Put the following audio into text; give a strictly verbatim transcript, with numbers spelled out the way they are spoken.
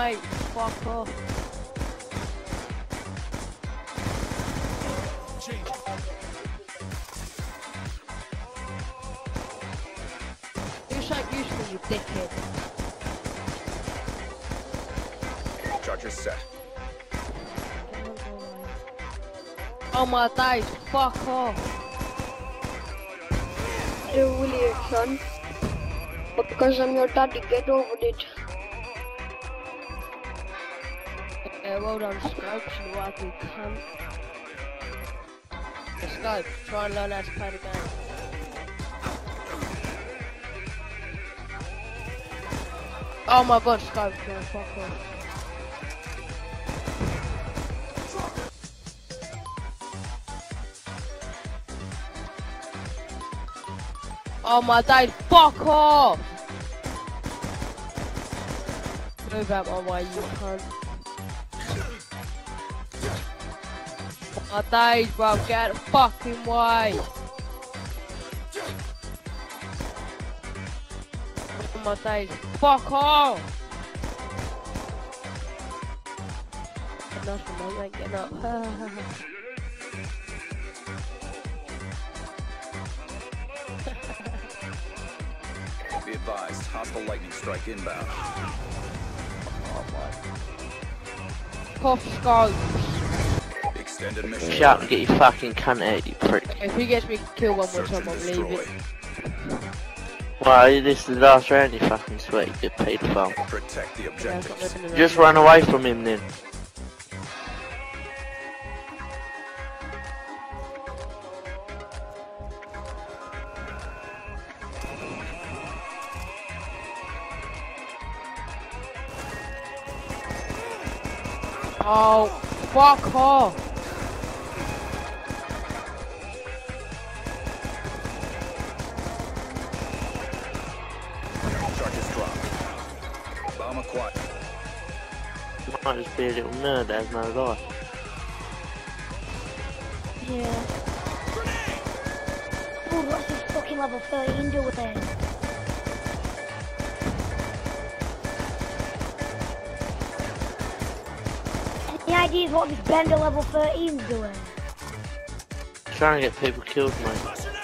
mate. Fuck off. You're so useful, you dickhead. Charger set. Oh my days, fuck off. You're really son. But because I'm your daddy, get over it. Yeah, well done, Scope, you ugly cunt. Yeah, Scope, try and learn how to play the game. Oh my god, Scope, no, fuck off. Oh my days, fuck off! Move out my way, you cunt. My days, bro, get out of the fucking way! Oh my days, fuck off! Nothing, mate, ain't getting up. Be advised, hostile lightning strike inbound. Puff Scope. Extended mission. Shut up and get your fucking cunt out, you prick. If he gets me killed one more Search time, and I'm destroy. leaving. Well, this is the last round, you fucking sweat, you get paid for. Protect the Yeah, objectives. it's not living in Just a- run away from him then. Oh, fuck off! Charges dropped. Bomb acquired. You might just be a little nerd that has no life. Yeah. Dude, what's this fucking level thirteen doing? Any ideas what this bender level thirteen's doing? Trying to get people killed, mate.